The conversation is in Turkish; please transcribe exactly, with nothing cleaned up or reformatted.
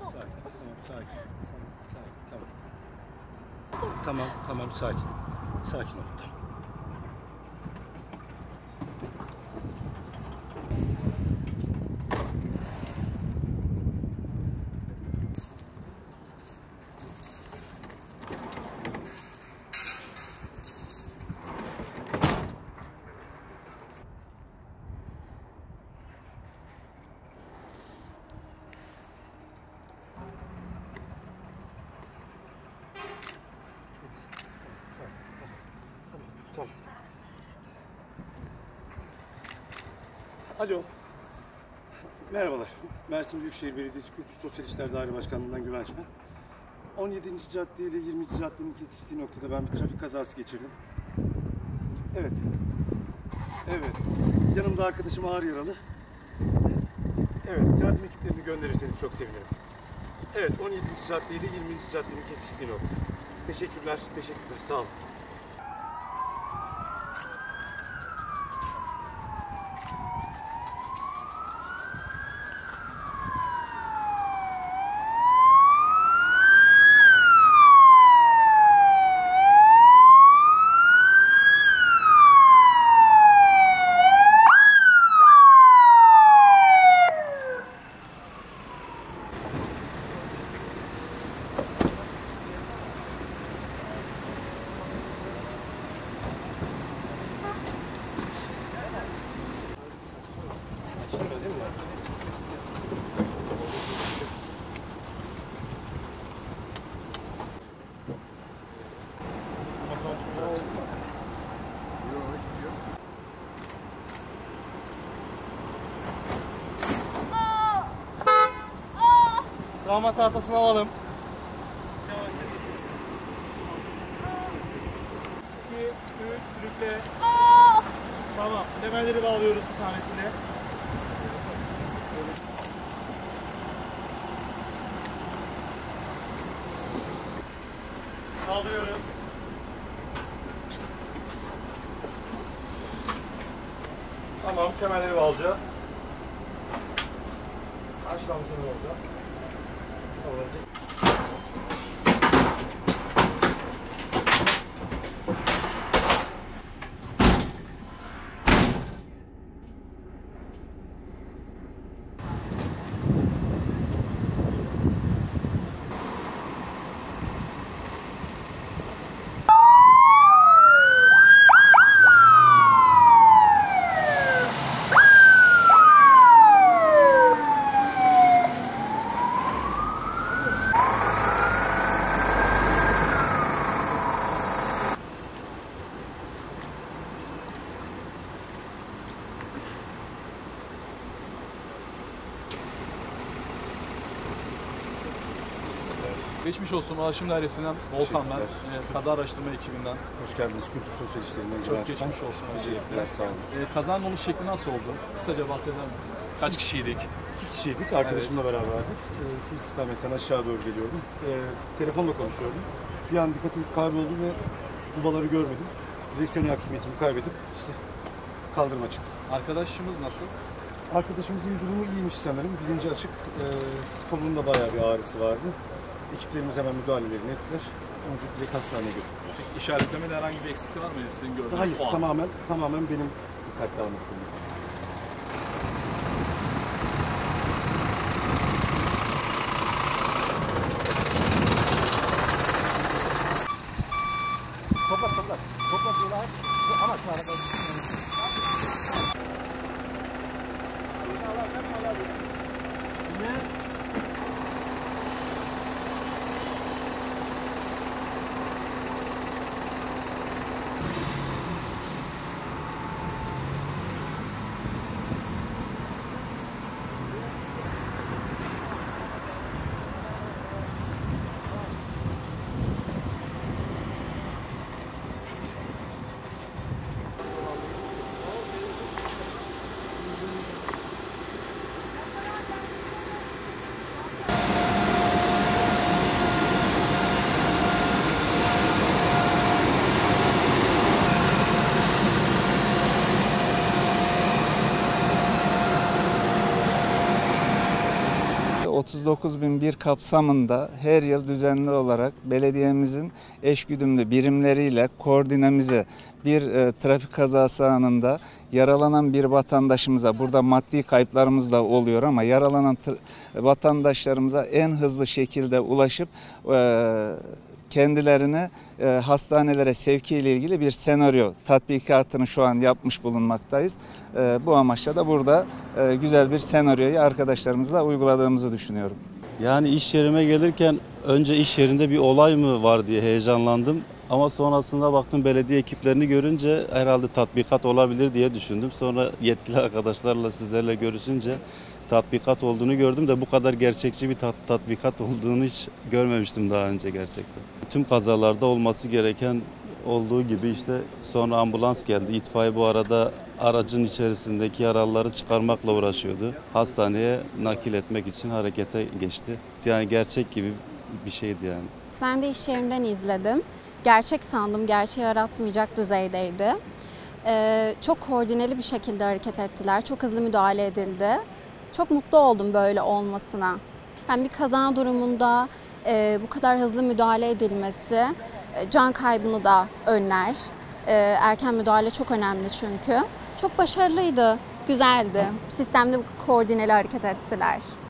Sakin, tamam, sakin. Sakin, sakin, tamam. Tamam, tamam, sakin. Sakin ol, tamam. Tamam. Alo. Merhabalar. Mersin Büyükşehir Belediyesi Kültür Sosyal İşler Daire Başkanlığı'ndan Güvenç ben. on yedinci cadde ile yirminci caddenin kesiştiği noktada ben bir trafik kazası geçirdim. Evet. Evet. Yanımda arkadaşım ağır yaralı. Evet. Yardım ekiplerini gönderirseniz çok sevinirim. Evet. on yedinci cadde ile yirminci caddenin kesiştiği nokta. Teşekkürler. Teşekkürler. Sağ olun. Damat tahtasını alalım. iki, üç, sürükle. Tamam, lemerleri bağlıyoruz bir tanesine. Kaldırıyoruz. Tamam, kemerleri bağlayacağız. Açlamışını olacak. Olacak. Geçmiş olsun Ulaşım Dairesi'nden Volkan ben, evet, kaza araştırma ekibinden. Hoş geldiniz Kültür Sosyal İşlerinden. Çok geçmiş olsun. Teşekkürler, sağ olun. Ee, kazanın oluş şekli nasıl oldu? Kısaca bahseder misiniz? Kaç kişiydik? İki kişiydik, arkadaşımla evet. beraberdik. Ee, şu istikametten aşağı doğru geliyordum. Ee, telefonla konuşuyordum. Bir an dikkatim kayboldu ve dubaları görmedim. Direksiyon hakimiyetimi kaybedip işte kaldırıma çıktım. Arkadaşımız nasıl? Arkadaşımızın durumu iyiymiş sanırım. Bilinci açık. Ee, kolunda bayağı bir ağrısı vardı. Ekiplerimiz hemen müdahalelerini ettiler. Onu direkt hastaneye götürdüler. Peki, işaretlemede herhangi bir eksiklik var mıydı sizin gördüğünüz? Hayır, tamamen, tamamen benim dikkatli almak zorundayım. Toplat, toplat. Toplat, yolu aç. Ama şu arada... Ne? otuz dokuz bin bir kapsamında her yıl düzenli olarak belediyemizin eşgüdümlü birimleriyle koordinemize bir e, trafik kazası anında yaralanan bir vatandaşımıza, burada maddi kayıplarımız da oluyor ama yaralanan vatandaşlarımıza en hızlı şekilde ulaşıp e, kendilerini e, hastanelere sevki ile ilgili bir senaryo tatbikatını şu an yapmış bulunmaktayız. E, bu amaçla da burada e, güzel bir senaryoyu arkadaşlarımızla uyguladığımızı düşünüyorum. Yani iş yerime gelirken önce iş yerinde bir olay mı var diye heyecanlandım. Ama sonrasında baktım belediye ekiplerini görünce herhalde tatbikat olabilir diye düşündüm. Sonra yetkili arkadaşlarla sizlerle görüşünce tatbikat olduğunu gördüm de bu kadar gerçekçi bir tat, tatbikat olduğunu hiç görmemiştim daha önce gerçekten. Tüm kazalarda olması gereken olduğu gibi işte sonra ambulans geldi. İtfaiye bu arada aracın içerisindeki yaralıları çıkarmakla uğraşıyordu. Hastaneye nakil etmek için harekete geçti. Yani gerçek gibi bir şeydi yani. Ben de iş yerimden izledim. Gerçek sandım, gerçeği yaratmayacak düzeydeydi. Ee, çok koordineli bir şekilde hareket ettiler, çok hızlı müdahale edildi. Çok mutlu oldum böyle olmasına. Yani bir kaza durumunda e, bu kadar hızlı müdahale edilmesi e, can kaybını da önler. E, erken müdahale çok önemli çünkü. Çok başarılıydı, güzeldi. Sistemde koordineli hareket ettiler.